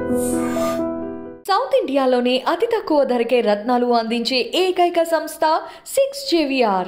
South ఇండియాలోనే అతి తక్కువ ధరకే రత్నాలు అందించే ఏకైక సంస్థ 6JVR.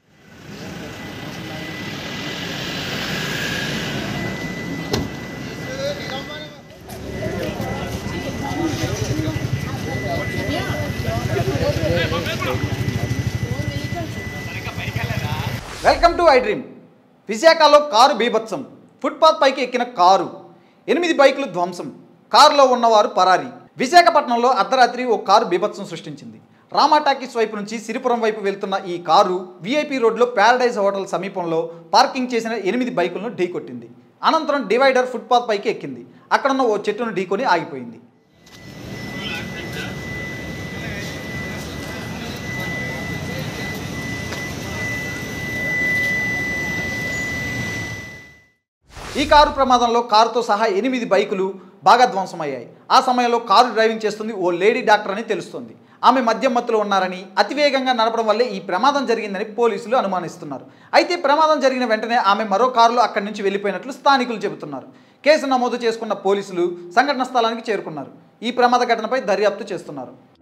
Welcome to I Dream. విశాఖలో కారు బీభత్సం. ఫుట్పాత్ పైకి ఎక్కిన కారు, 8 బైకులు ధ్వంసం, కారులో ఉన్నవారు పరారీ. విశాఖపట్నంలో అర్ధరాత్రి ఓ కారు బీభత్సం సృష్టించింది. రామా టాకీస్ వైపు నుంచి సిరిపురం వైపు వెళ్తున్న ఈ కారు విఐపి రోడ్లో ప్యారడైజ్ హోటల్ సమీపంలో పార్కింగ్ చేసిన 8 బైకులను ఢీకొట్టింది. అనంతరం డివైడర్ ఫుట్పాత్ పైకి ఎక్కింది. అక్కడున్న ఓ చెట్టును ఢీకొని ఆగిపోయింది. ఈ కారు ప్రమాదంలో కారుతో సహా 8 బైకులు బాగా ధ్వంసమయ్యాయి. ఆ సమయంలో కారు డ్రైవింగ్ చేస్తుంది ఓ లేడీ డాక్టర్ అని తెలుస్తోంది. ఆమె మద్యం మత్తులో ఉన్నారని, అతివేగంగా నడపడం వల్లే ఈ ప్రమాదం జరిగిందని పోలీసులు అనుమానిస్తున్నారు. అయితే ప్రమాదం జరిగిన వెంటనే ఆమె మరో కారులో అక్కడి నుంచి వెళ్ళిపోయినట్లు స్థానికులు చెబుతున్నారు. కేసు నమోదు చేసుకున్న పోలీసులు సంఘటన స్థలానికి చేరుకున్నారు. ఈ ప్రమాద ఘటనపై దర్యాప్తు చేస్తున్నారు.